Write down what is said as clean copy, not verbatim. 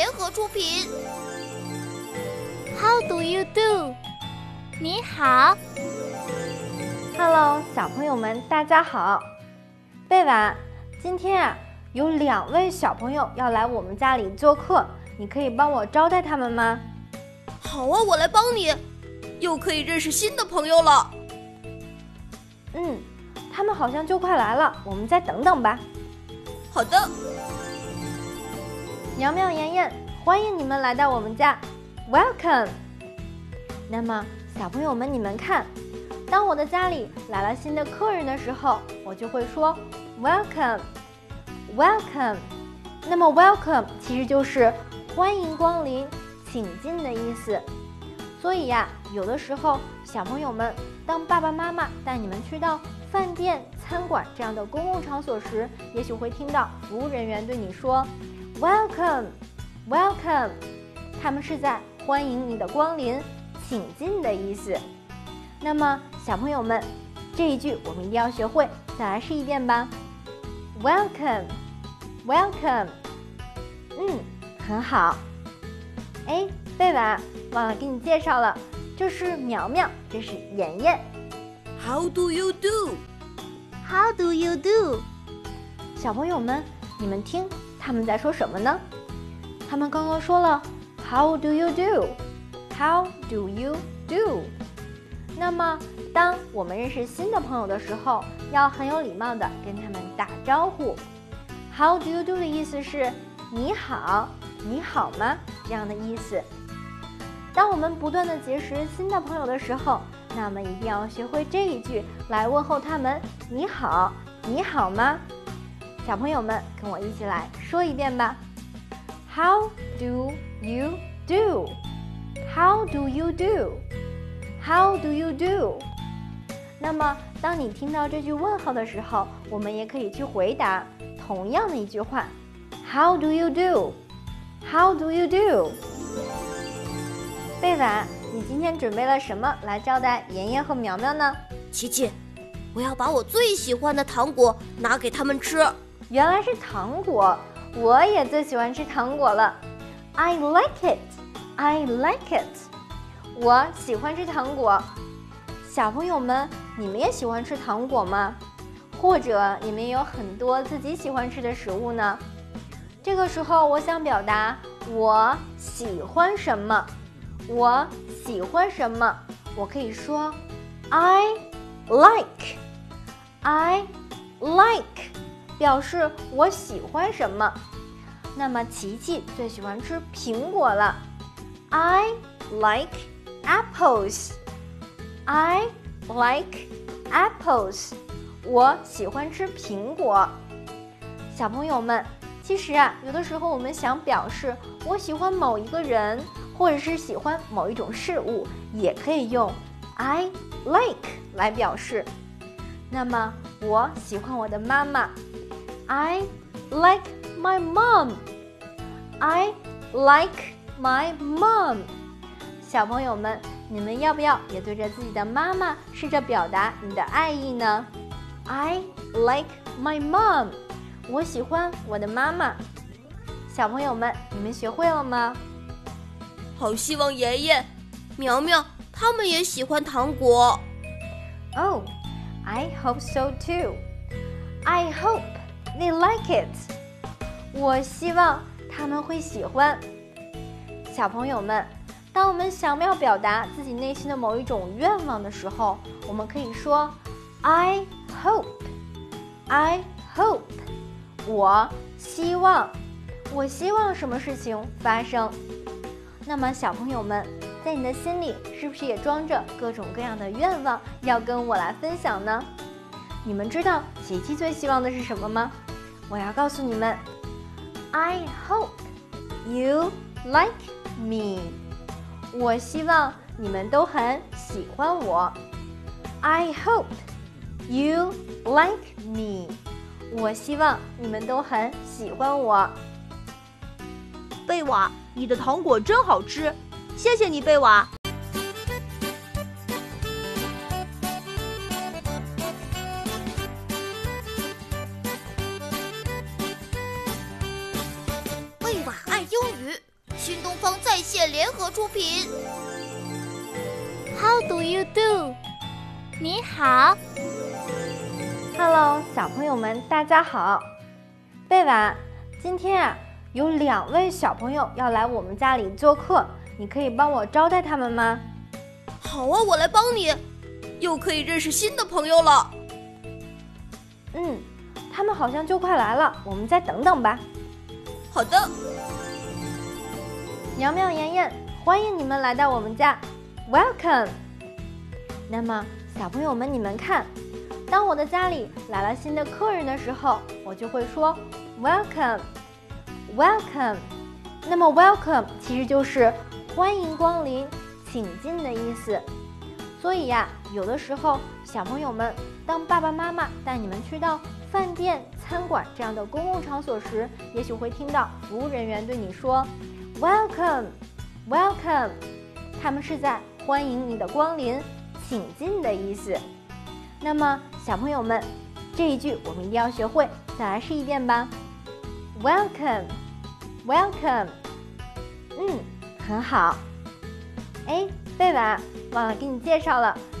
联合出品。 How do you do？ 你好。 Hello， 小朋友们，大家好。贝婉，今天有2位小朋友要来我们家里做客，你可以帮我招待他们吗？ 好啊，我来帮你，又可以认识新的朋友了。 他们好像就快来了，我们再等等吧。 好的。 苗苗、妍妍，欢迎你们来到我们家 ，Welcome。那么，小朋友们，你们看，当我的家里来了新的客人的时候，我就会说 Welcome。那么 Welcome 其实就是欢迎光临、请进的意思。所以呀，有的时候小朋友们，当爸爸妈妈带你们去到饭店、餐馆这样的公共场所时，也许会听到服务人员对你说 Welcome， 他们是在欢迎你的光临，请进的意思。那么小朋友们，这一句我们一定要学会，再来试一遍吧。Welcome， 很好。贝婉，忘了给你介绍了，这是苗苗，这是妍妍。 How do you do？ How do you do？ 小朋友们，你们听他们在说什么呢？他们刚刚说了 How do you do？ How do you do？ 那么当我们认识新的朋友的时候，要很有礼貌的跟他们打招呼。How do you do 的意思是你好，你好吗？这样的意思。当我们不断的结识新的朋友的时候，那么一定要学会这一句来问候他们，你好，你好吗？小朋友们跟我一起来说一遍吧。How do you do？ How do you do？ How do you do？ 那么当你听到这句问候的时候，我们也可以去回答同样的一句话 How do you do？ How do you do？ 贝婉，你今天准备了什么来招待妍妍和苗苗呢？ 琪琪，我要把我最喜欢的糖果拿给他们吃。 原来是糖果，我也最喜欢吃糖果了。I like it， I like it。我喜欢吃糖果。小朋友们，你们也喜欢吃糖果吗？或者你们也有很多自己喜欢吃的食物呢？这个时候，我想表达我喜欢什么。我喜欢什么？我可以说 I like， 表示我喜欢什么。那么琪琪最喜欢吃苹果了 I like apples， 我喜欢吃苹果。小朋友们，其实有的时候我们想表示我喜欢某一个人，或者是喜欢某一种事物，也可以用 I like 来表示。那么我喜欢我的妈妈 I like my mom， I like my mom。 小朋友们，你们要不要也对着自己的妈妈试着表达你的爱意呢？ I like my mom， 我喜欢我的妈妈。小朋友们，你们学会了吗？ 好希望妍妍、苗苗他们也喜欢糖果。 Oh, I hope so too. I hope they like it. 我希望他们会喜欢。小朋友们，当我们想要表达自己内心的某一种愿望的时候，我们可以说 I hope. 我希望什么事情发生。那么小朋友们，在你的心里是不是也装着各种各样的愿望要跟我来分享呢？你们知道琪琪最希望的是什么吗？我要告诉你们 I hope you like me。 我希望你们都很喜欢我。 I hope you like me。 我希望你们都很喜欢我。 贝瓦，你的糖果真好吃，谢谢你，贝瓦。 贝瓦爱英语， 网在线联合出品。 How do you do？ 你好。 Hello， 小朋友们，大家好。贝婉，今天啊，有2位小朋友要来我们家里做客，你可以帮我招待他们吗？ 好啊，我来帮你，又可以认识新的朋友了。 他们好像就快来了，我们再等等吧。 好的。 苗苗、妍妍，欢迎你们来到我们家 ，Welcome。那么，小朋友们，你们看，当我的家里来了新的客人的时候，我就会说 Welcome。那么 Welcome 其实就是欢迎光临、请进的意思。所以呀，有的时候小朋友们，当爸爸妈妈带你们去到饭店、餐馆这样的公共场所时，也许会听到服务人员对你说 Welcome， 他们是在欢迎你的光临，请进的意思。那么小朋友们，这一句我们一定要学会，再来试一遍吧。Welcome， 很好。贝婉，忘了给你介绍了，